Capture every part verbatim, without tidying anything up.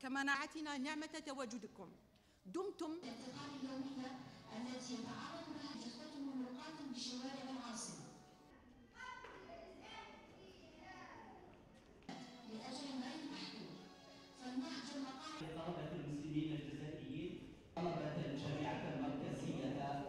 كمناعتنا نعمة تواجدكم. دمتم اليومية التي يتعرض لها إخوتنا المقاتل بشوارع العاصمة لأجل غير محدود. فالنهج المقاتل طلبة المسلمين الجزائريين، طلبة الجامعة المركزية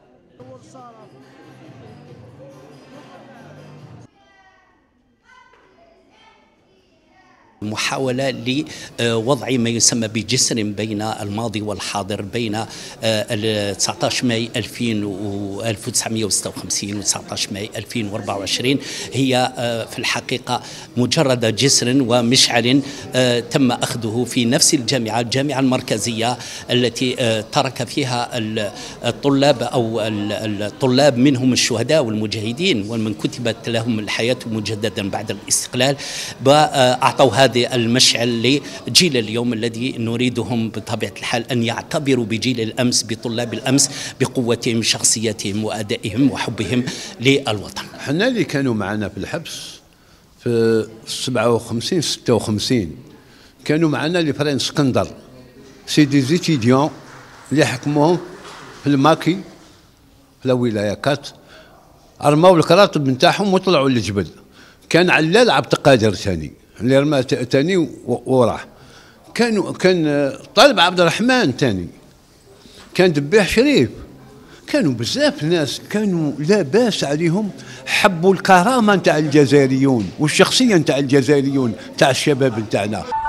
محاولة لوضع ما يسمى بجسر بين الماضي والحاضر، بين تسعة عشر ماي ألف وتسعمئة وستة وخمسين و تسعة عشر ماي ألفين وأربعة وعشرين. هي في الحقيقة مجرد جسر ومشعل تم أخذه في نفس الجامعة الجامعة المركزية التي ترك فيها الطلاب أو الطلاب منهم الشهداء والمجاهدين ومن كتبت لهم الحياة مجددا بعد الاستقلال، وأعطوا هذا المشعل لجيل اليوم الذي نريدهم بطبيعة الحال أن يعتبروا بجيل الأمس، بطلاب الأمس، بقوتهم، شخصيتهم وأدائهم وحبهم للوطن. احنا اللي كانوا معنا في الحبس في سبعة وخمسين ستة وخمسين كانوا معنا لي فرين اسكندر، سي دي زيتيديون اللي حكموهم في الماكي في الولاية كات، رماو الكراتب نتاعهم وطلعوا للجبل. كان علال عبد القادر ثاني اللي رمى ثاني وراح، كانوا كان طالب عبد الرحمن ثاني، كان دباح شريف، كانوا بزاف ناس كانوا لا باس عليهم، حبوا الكرامه نتاع الجزائريون والشخصيه نتاع الجزائريون نتاع الشباب نتاعنا.